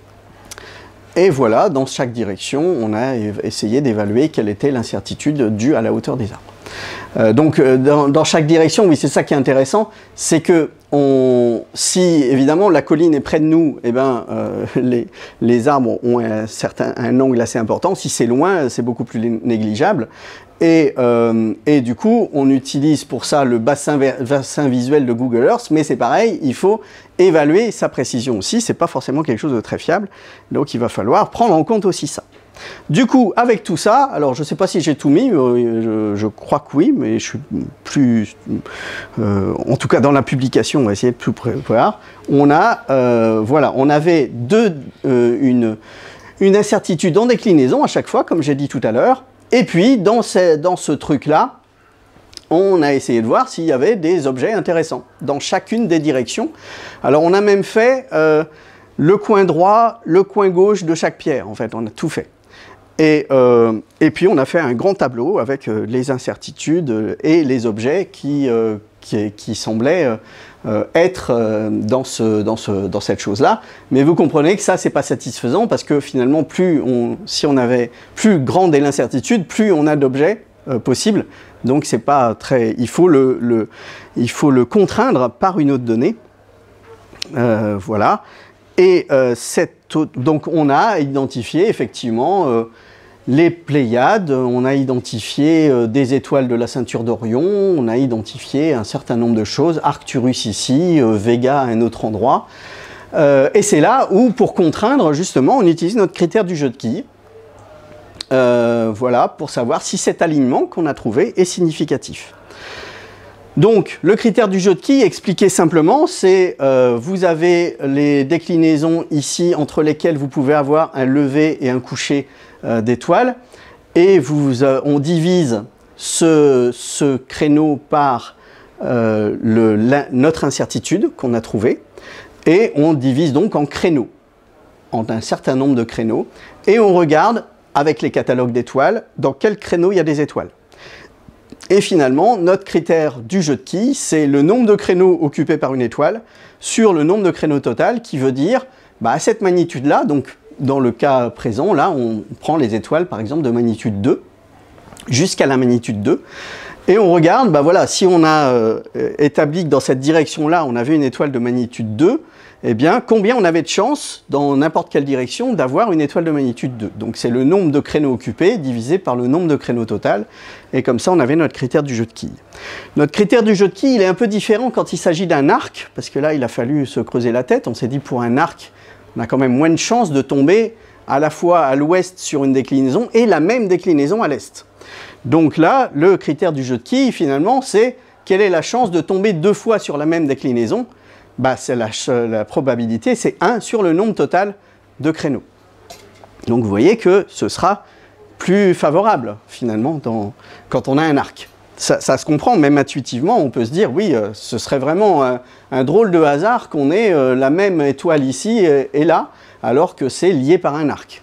S1: Et voilà, dans chaque direction, on a essayé d'évaluer quelle était l'incertitude due à la hauteur des arbres. Euh, donc euh, dans, dans chaque direction, oui, c'est ça qui est intéressant, c'est que on, si évidemment la colline est près de nous, eh ben, euh, les, les arbres ont un, certain, un angle assez important. Si c'est loin, c'est beaucoup plus négligeable. Et, euh, et du coup, on utilise pour ça le bassin, bassin visuel de Google Earth, mais c'est pareil, il faut évaluer sa précision aussi, c'est pas forcément quelque chose de très fiable, donc il va falloir prendre en compte aussi ça. Du coup, avec tout ça, alors je ne sais pas si j'ai tout mis, je, je crois que oui, mais je suis plus... Euh, en tout cas, dans la publication, on va essayer de plus prévoir. On a, euh, voilà, on avait deux, euh, une, une incertitude en déclinaison à chaque fois, comme j'ai dit tout à l'heure. Et puis, dans ce, dans ce truc-là, on a essayé de voir s'il y avait des objets intéressants dans chacune des directions. Alors, on a même fait euh, le coin droit, le coin gauche de chaque pierre, en fait, on a tout fait. Et, euh, et puis on a fait un grand tableau avec euh, les incertitudes euh, et les objets qui, euh, qui, qui semblaient euh, être euh, dans, ce, dans, ce, dans cette chose-là. Mais vous comprenez que ça, c'est pas satisfaisant parce que finalement, plus on, si on avait plus grande est l'incertitude, plus on a d'objets euh, possibles. Donc c'est pas très. Il faut le, le, il faut le contraindre par une autre donnée. Euh, voilà. Et euh, cette, donc on a identifié effectivement euh, les Pléiades, on a identifié euh, des étoiles de la ceinture d'Orion, on a identifié un certain nombre de choses, Arcturus ici, euh, Vega à un autre endroit. Euh, et c'est là où, pour contraindre, justement, on utilise notre critère du jeu de quilles. Euh, voilà, pour savoir si cet alignement qu'on a trouvé est significatif. Donc, le critère du jeu de quilles, expliqué simplement, c'est euh, vous avez les déclinaisons ici entre lesquelles vous pouvez avoir un lever et un coucher euh, d'étoiles, et vous, euh, on divise ce, ce créneau par euh, le, la, notre incertitude qu'on a trouvée, et on divise donc en créneaux, en un certain nombre de créneaux, et on regarde, avec les catalogues d'étoiles, dans quel créneau il y a des étoiles. Et finalement, notre critère du jeu de quilles, c'est le nombre de créneaux occupés par une étoile sur le nombre de créneaux total, qui veut dire, bah, à cette magnitude-là, donc dans le cas présent, là, on prend les étoiles, par exemple, de magnitude deux, jusqu'à la magnitude deux, et on regarde, bah voilà, si on a euh, établi que dans cette direction-là, on avait une étoile de magnitude deux, eh bien, combien on avait de chance, dans n'importe quelle direction, d'avoir une étoile de magnitude deux. Donc, c'est le nombre de créneaux occupés divisé par le nombre de créneaux total. Et comme ça, on avait notre critère du jeu de quilles. Notre critère du jeu de quilles, il est un peu différent quand il s'agit d'un arc, parce que là, il a fallu se creuser la tête. On s'est dit, pour un arc, on a quand même moins de chances de tomber à la fois à l'ouest sur une déclinaison et la même déclinaison à l'est. Donc là, le critère du jeu de quilles, finalement, c'est quelle est la chance de tomber deux fois sur la même déclinaison? Bah, c'est la, la probabilité, c'est un sur le nombre total de créneaux. Donc vous voyez que ce sera plus favorable, finalement, dans, quand on a un arc. Ça, ça se comprend, même intuitivement, on peut se dire, oui, euh, ce serait vraiment un, un drôle de hasard qu'on ait euh, la même étoile ici et, et là, alors que c'est lié par un arc.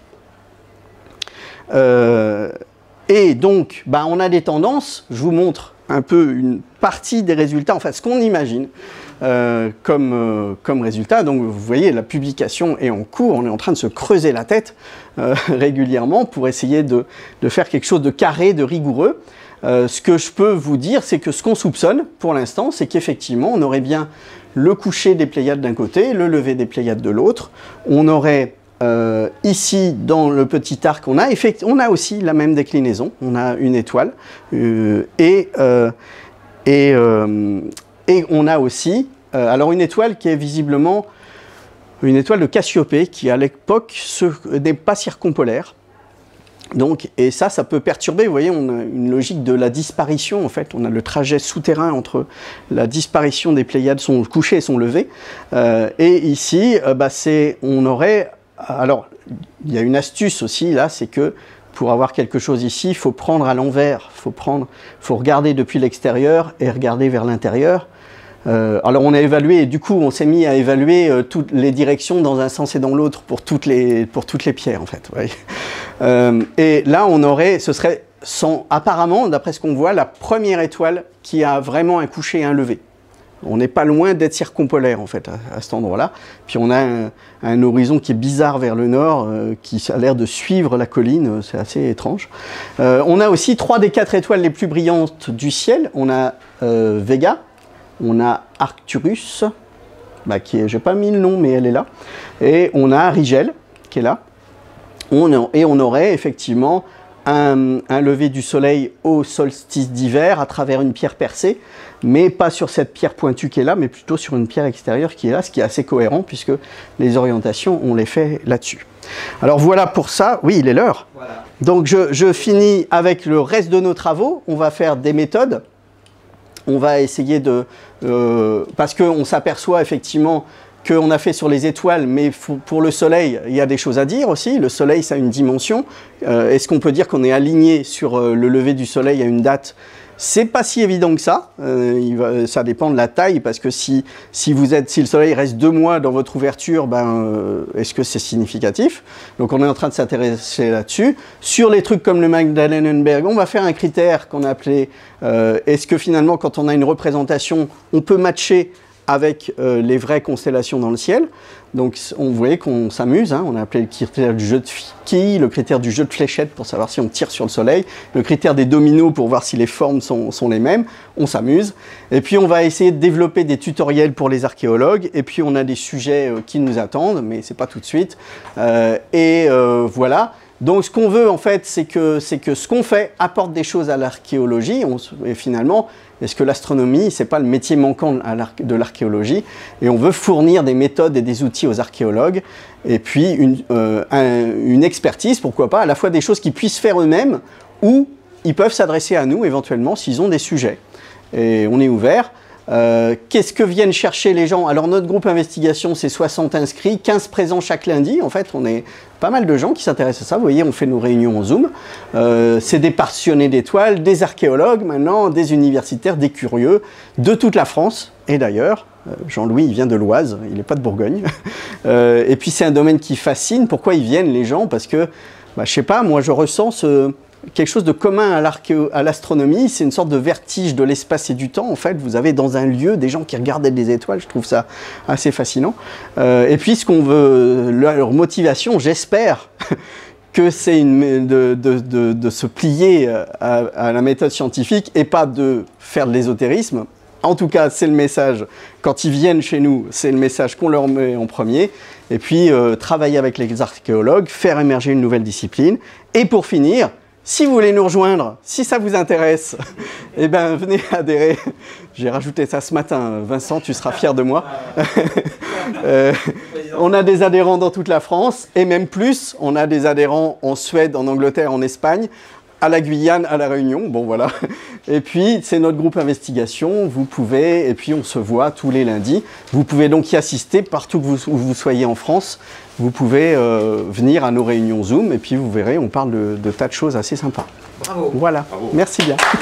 S1: Euh, et donc, bah, on a des tendances, je vous montre un peu une partie des résultats, enfin ce qu'on imagine. Euh, comme, euh, comme résultat. Donc vous voyez, la publication est en cours, on est en train de se creuser la tête euh, régulièrement pour essayer de, de faire quelque chose de carré, de rigoureux. Euh, ce que je peux vous dire, c'est que ce qu'on soupçonne pour l'instant, c'est qu'effectivement, on aurait bien le coucher des Pléiades d'un côté, le lever des Pléiades de l'autre. On aurait euh, ici, dans le petit arc, on a, on a aussi la même déclinaison, on a une étoile, euh, et, euh, et euh, Et on a aussi, euh, alors une étoile qui est visiblement une étoile de Cassiopée, qui à l'époque n'est pas circumpolaire. Donc, et ça, ça peut perturber, vous voyez, on a une logique de la disparition, en fait. On a le trajet souterrain entre la disparition des Pléiades, son coucher et son lever. Euh, et ici, euh, bah, c'est, on aurait, alors, il y a une astuce aussi, là, c'est que pour avoir quelque chose ici, il faut prendre à l'envers, il faut prendre, faut regarder depuis l'extérieur et regarder vers l'intérieur. Euh, alors on a évalué, et du coup on s'est mis à évaluer euh, toutes les directions dans un sens et dans l'autre pour toutes les pour toutes les pierres en fait. Ouais. Euh, et là on aurait, ce serait sans, apparemment d'après ce qu'on voit, la première étoile qui a vraiment un coucher et un lever. On n'est pas loin d'être circumpolaire en fait à, à cet endroit-là. Puis on a un, un horizon qui est bizarre vers le nord, euh, qui a l'air de suivre la colline, c'est assez étrange. Euh, on a aussi trois des quatre étoiles les plus brillantes du ciel. On a euh, Vega. On a Arcturus, bah, qui est, j'ai pas mis le nom, mais elle est là. Et on a Rigel, qui est là. On a, et on aurait effectivement un, un lever du soleil au solstice d'hiver à travers une pierre percée, mais pas sur cette pierre pointue qui est là, mais plutôt sur une pierre extérieure qui est là, ce qui est assez cohérent puisque les orientations, on les fait là-dessus. Alors voilà pour ça. Oui, il est l'heure. Voilà. Donc je, je finis avec le reste de nos travaux. On va faire des méthodes. On va essayer de... Euh, parce qu'on s'aperçoit effectivement qu'on a fait sur les étoiles, mais pour le soleil, il y a des choses à dire aussi. Le soleil, ça a une dimension. Euh, Est-ce qu'on peut dire qu'on est aligné sur euh, le lever du soleil à une date ? C'est pas si évident que ça. Euh, il va, ça dépend de la taille, parce que si, si, vous êtes, si le soleil reste deux mois dans votre ouverture, ben, euh, est-ce que c'est significatif? Donc on est en train de s'intéresser là-dessus. Sur les trucs comme le Magdalénenberg, on va faire un critère qu'on a appelé euh, est-ce que finalement, quand on a une représentation, on peut matcher avec euh, les vraies constellations dans le ciel. Donc on voyait qu'on s'amuse, hein. On a appelé le critère du jeu de quilles, le critère du jeu de fléchettes pour savoir si on tire sur le soleil, le critère des dominos pour voir si les formes sont, sont les mêmes. On s'amuse. Et puis on va essayer de développer des tutoriels pour les archéologues. Et puis on a des sujets euh, qui nous attendent, mais c'est pas tout de suite. Euh, et euh, voilà. Donc ce qu'on veut en fait, c'est que, c'est que ce qu'on fait apporte des choses à l'archéologie. Et finalement, est-ce que l'astronomie, c'est pas le métier manquant de l'archéologie? Et on veut fournir des méthodes et des outils aux archéologues. Et puis une, euh, un, une expertise, pourquoi pas, à la fois des choses qu'ils puissent faire eux-mêmes ou ils peuvent s'adresser à nous éventuellement s'ils ont des sujets. Et on est ouvert. Euh, Qu'est-ce que viennent chercher les gens? Alors notre groupe investigation, c'est soixante inscrits, quinze présents chaque lundi. En fait, on est pas mal de gens qui s'intéressent à ça. Vous voyez, on fait nos réunions en Zoom. Euh, c'est des passionnés d'étoiles, des archéologues maintenant, des universitaires, des curieux, de toute la France et d'ailleurs. Jean-Louis, il vient de l'Oise, il n'est pas de Bourgogne. euh, et puis c'est un domaine qui fascine. Pourquoi ils viennent les gens? Parce que, bah, je sais pas, moi je ressens ce... quelque chose de commun à l'astronomie, c'est une sorte de vertige de l'espace et du temps. En fait, vous avez dans un lieu des gens qui regardent des étoiles, je trouve ça assez fascinant. Euh, et puis, ce qu'on veut, leur motivation, j'espère que c'est de, de, de, de se plier à, à la méthode scientifique et pas de faire de l'ésotérisme. En tout cas, c'est le message, quand ils viennent chez nous, c'est le message qu'on leur met en premier. Et puis, euh, travailler avec les archéologues, faire émerger une nouvelle discipline. Et pour finir, si vous voulez nous rejoindre, si ça vous intéresse, eh ben, venez adhérer. J'ai rajouté ça ce matin. Vincent, tu seras fier de moi. euh, on a des adhérents dans toute la France et même plus. On a des adhérents en Suède, en Angleterre, en Espagne, à la Guyane, à la Réunion. Bon, voilà. Et puis, c'est notre groupe investigation. Vous pouvez, et puis on se voit tous les lundis. Vous pouvez donc y assister partout que vous, où vous soyez en France. Vous pouvez euh, venir à nos réunions Zoom et puis vous verrez, on parle de, de tas de choses assez sympas.
S2: Bravo.
S1: Voilà.
S4: Bravo.
S1: Merci bien.